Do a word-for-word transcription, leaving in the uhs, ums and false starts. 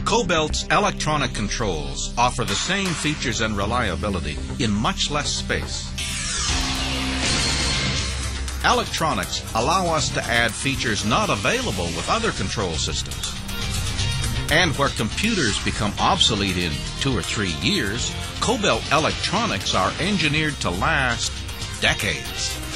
Kobelt's electronic controls offer the same features and reliability in much less space. Electronics allow us to add features not available with other control systems. And where computers become obsolete in two or three years, Kobelt electronics are engineered to last decades.